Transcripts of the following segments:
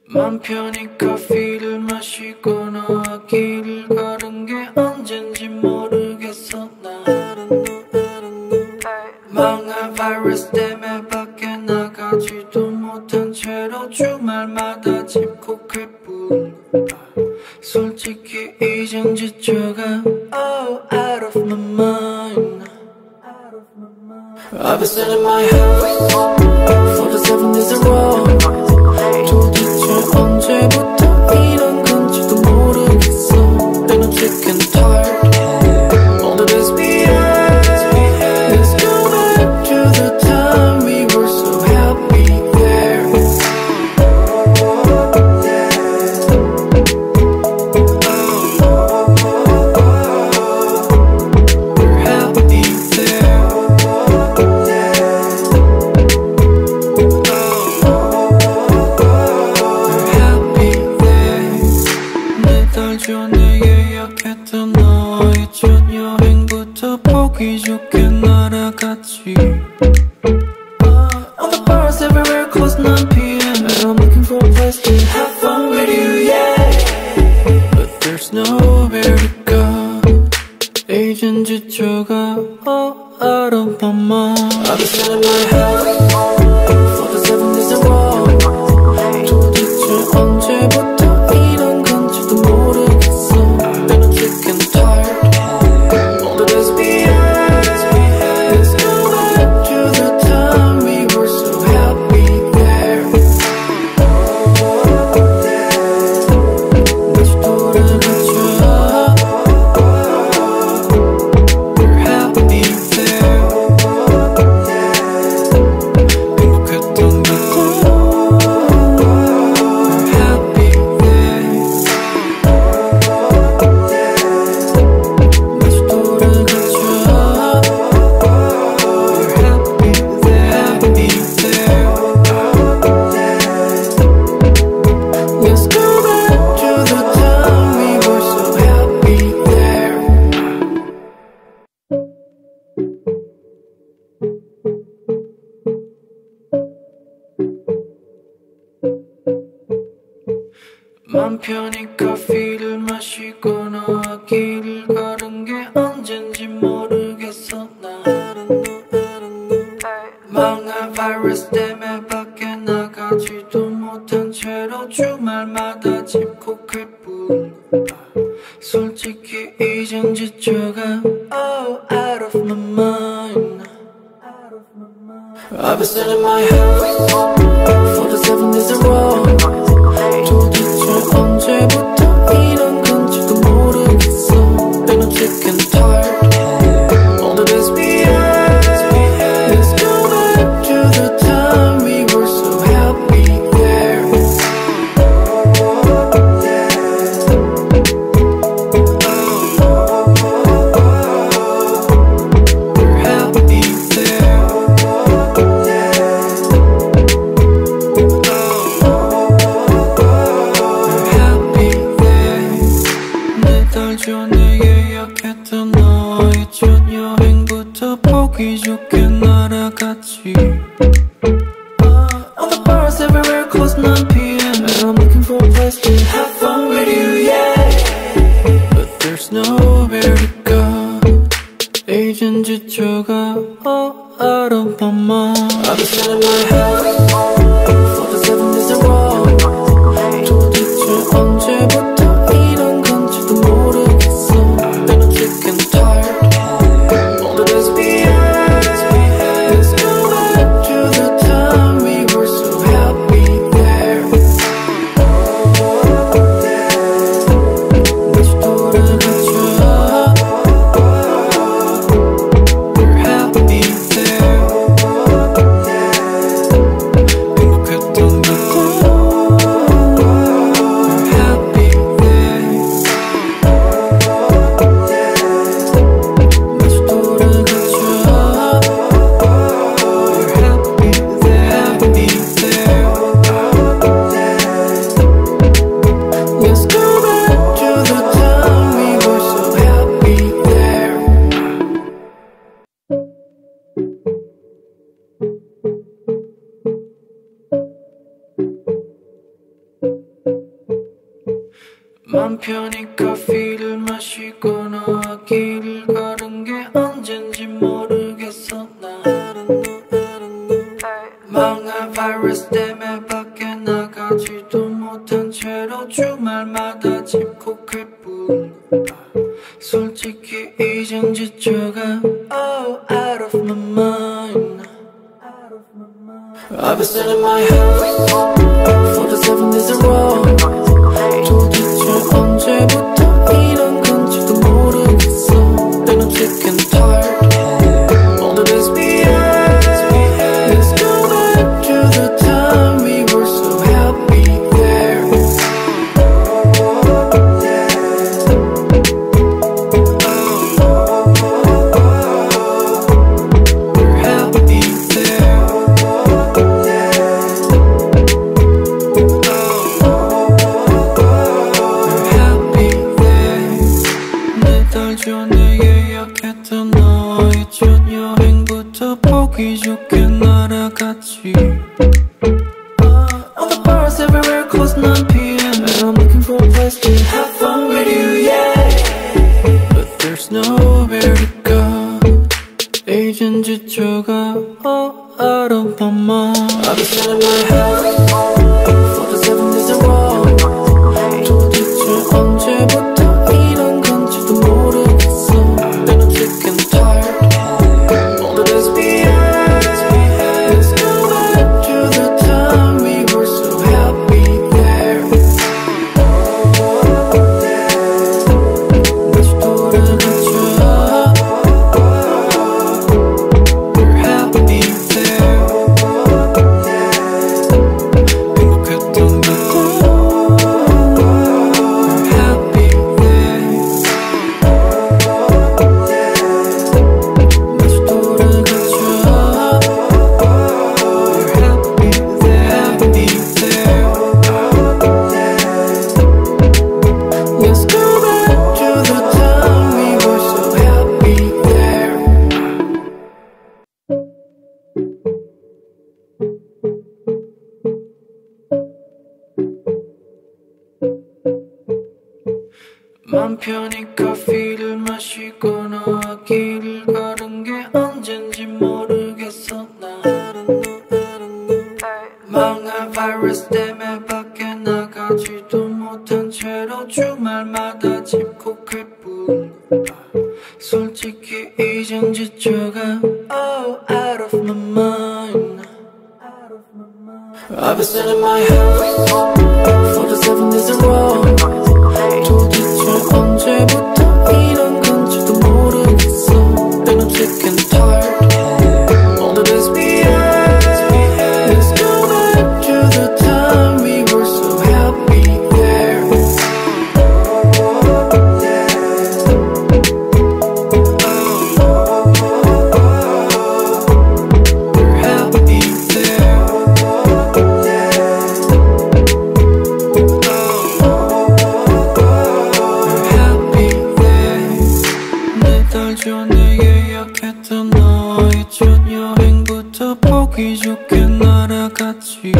맘 편히 커피를 마시거나 길을 걸은 게 언젠지 모르겠어 나 망할 바이러스 때문에 밖에 나가지도 못한 채로 주말마다 집콕해뿐 솔직히 이젠 지쳐가 out of my mind I've been sitting in my house for the 7 days in a row 도대체 언제부터 이런 건지도 모르겠어 And I'm sick and tired all the days behind Let's go back to the time we were so happy there We're happy there 전에 예약했던 너와의 첫 여행부터 보기 좋게 날아갔지 All the bars everywhere close 9 p.m. And I'm looking for a place to have fun with you, yeah But there's nowhere to go 이젠 지쳐가 out of my mind I've been sitting in my house for the 7 days in a row 도대체 언제부터 이런 건지도 모르겠어 And I'm sick and tired all the days behind Let's go back to the time we were so happy there 다시 돌아가자 We're happy there 행복했던 그때 맘 편히 커피를 마시거나 길을 걸은 게 언젠지 모르겠어 나 망할 바이러스 때문에 밖에 나가지도 못한 채로 주말마다 집콕할 뿐 솔직히 이젠 지쳐가 out of my mind I've been sitting in my house for the 7 days in a row 도대체 언제부터 이런 건지도 모르겠어 And I'm sick and tired all the days behind Let's go back to the time we were so happy there We're happy there 전에 예약했던 너와의 첫 여행부터 보기 좋게 날아갔지 All the bars everywhere close 9 p.m. And I'm looking for a place to have fun with you, yeah But there's nowhere to go 이젠 지쳐가 out of my mind I've been sitting in my house for the 7 days in a row 도대체 언제부터 이런 건지도 모르겠어 And I'm sick and tired all the days behind Let's go back to the time we were so happy there 맘 편히 커피를 마시거나 길을 걸은 게 언젠지 모르겠어 나 망할 바이러스 때문에 밖에 나가지도 못한 채로 주말마다 집콕할 뿐 솔직히 이젠 지쳐가 Oh out of my mind I've been sitting in my house for the 7 days in a row 도대체 언제부터 이런 건지도 모르겠어 And I'm sick and tired all the days behind Let's go back to the time we were so happy there We're happy there 전에 예약했던 너와의 첫 여행부터 보기 좋게 날아갔지 All the bars everywhere close 9 p.m. And I'm looking for a place to have fun with you, yeah But there's nowhere to go 이젠 지쳐가 out of my mind I've been sitting in my house for the 7 days in a row 도대체 언제부터 이런 건지도 모르겠어 And I'm sick and tired all the days behind Let's go back to the time we were so happy there 다시 돌아가자 We're happy there 행복했던 그때 We're happy there 다시 돌아가자 We're happy there Let's go back to the time we were so happy there 맘 편히 커피를 마시거나 길을 걸은 게 언젠지 모르겠어 나 망할 바이러스 때문에 밖에 나가지도 못한 채로 주말마다 집콕할 뿐 솔직히 이젠 지쳐가 Oh out of my mind I've been sitting in my house for the 7 days in a row 도대체 언제부터 이런 건지도 모르겠어 And I'm sick and tired all the days behind Let's go back to the time we were so happy there We're happy there We're happy there 네달 전에 예약했던 너와의 첫 여행부터 보기 좋게 날아갔지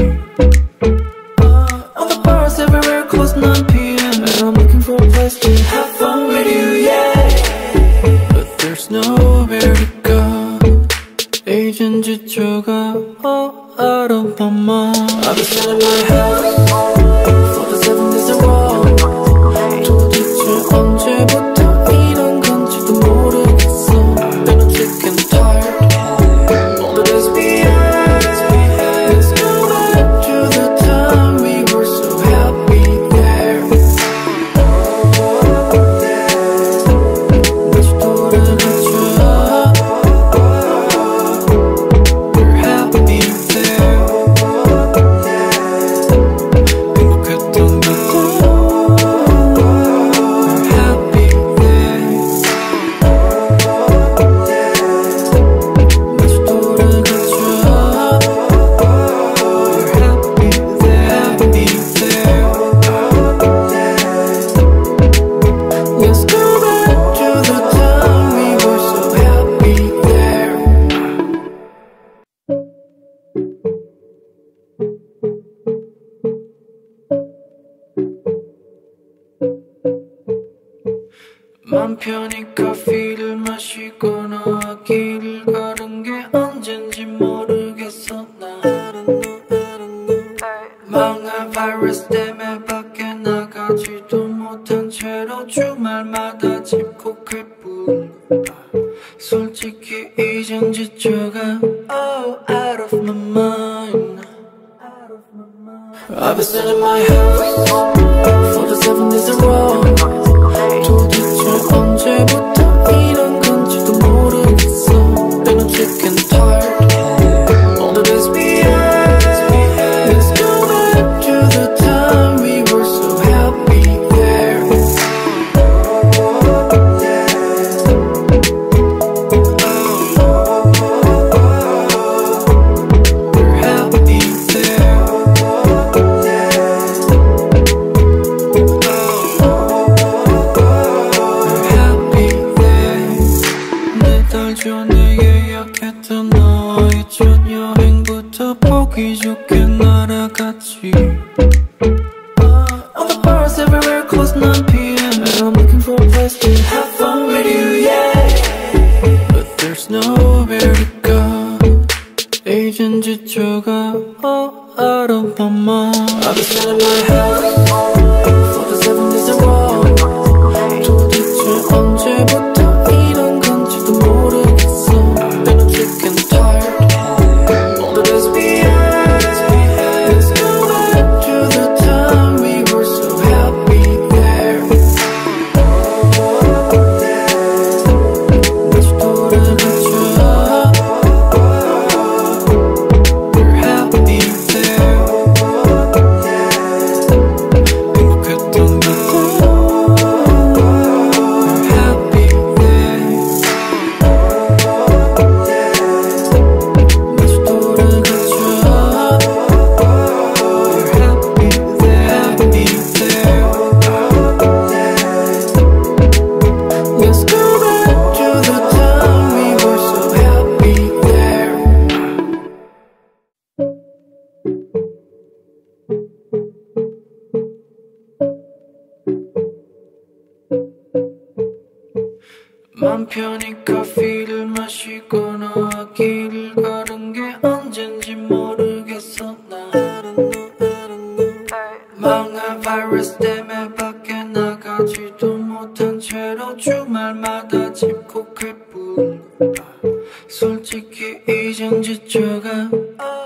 All the bars everywhere close 9 p.m. And I'm looking for a place to have fun with you, yeah But there's nowhere to go 이젠 지쳐가 out of my mind I've been sitting in my house for the 7 days in a row 도대체 언제부터 이런 건지도 모르겠어 And I'm sick and tired all the days behind Let's go back to the time we were so happy there 다시 돌아가자 We're happy there 맘 편히 커피를 마시거나 길을 걸은 게 언젠지 모르겠어 난 망할 바이러스 때문에 밖에 나가지도 못한 채로 주말마다 집콕해뿐 솔직히 이젠 지쳐가 Oh out of my mind I've been sitting in my house for the 7 days in a row 도대체 언제부터 이런 건지도 모르겠어 And I'm sick and tired All the days behind Let's go back to the time we were so happy there We're happy there 전에 예약했던 너와의 첫 여행부터 보기 좋게 날아갔지 All the bars everywhere close 9 p.m. And I'm looking for a place to have fun with you, yeah But there's nowhere to go 이젠 지쳐가 out of my mind I've been sitting in my house for the 7 days in a row 도대체 언제부터 이런 건지도 모르겠어 And I'm sick and tired All the days behind Let's go back to the time we were so happy there 다시 돌아가자 We're happy there 행복했던 그때 맘 편히 커피를 마시거나 길을 걸은 게 언젠지 모르겠어 난 망할 바이러스 때문에 밖에 나가지도 못한 채로 주말마다 집콕해뿐 솔직히 이젠 지쳐가